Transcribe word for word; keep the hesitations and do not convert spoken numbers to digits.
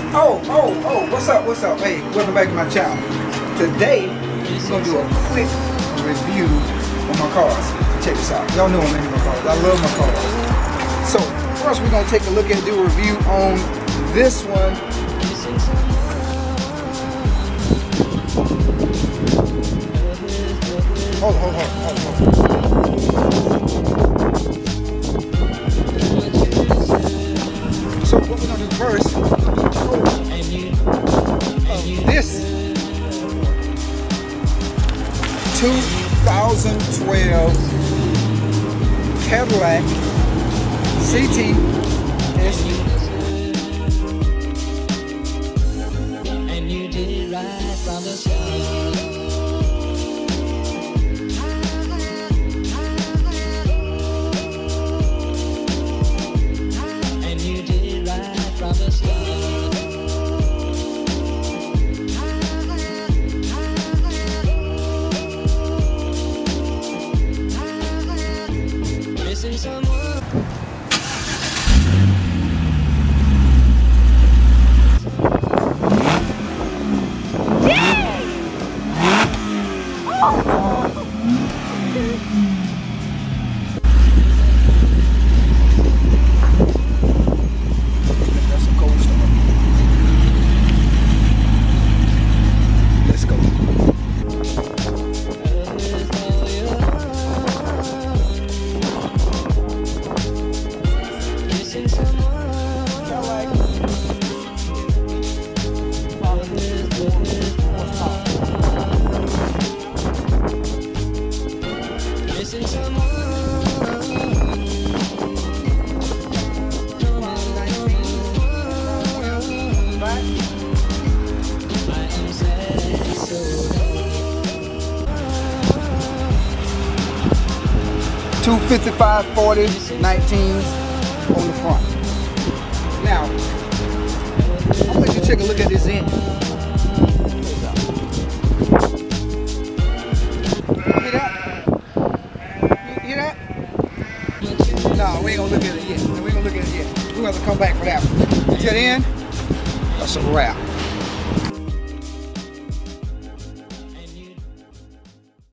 Oh, oh, oh, what's up, what's up? Hey, welcome back to my channel. Today, we're going to do a quick review on my cars. Check this out. Y'all know I'm into my cars. I love my cars. So, first we're going to take a look and do a review on this one. Hold on, hold on, hold on, hold on. So what we're going to do first, uh, this two thousand twelve Cadillac C T S V. And you did it right from the start. And you did it right from the start. Missing someone. Two fifty-five forty nineteens on the front. Now, I'm going to let you take a look at this engine. You hear that? You hear that? No, we ain't going to look at it yet. We ain't going to look at it yet. We're going to have to come back for that one. Until then, that's a wrap.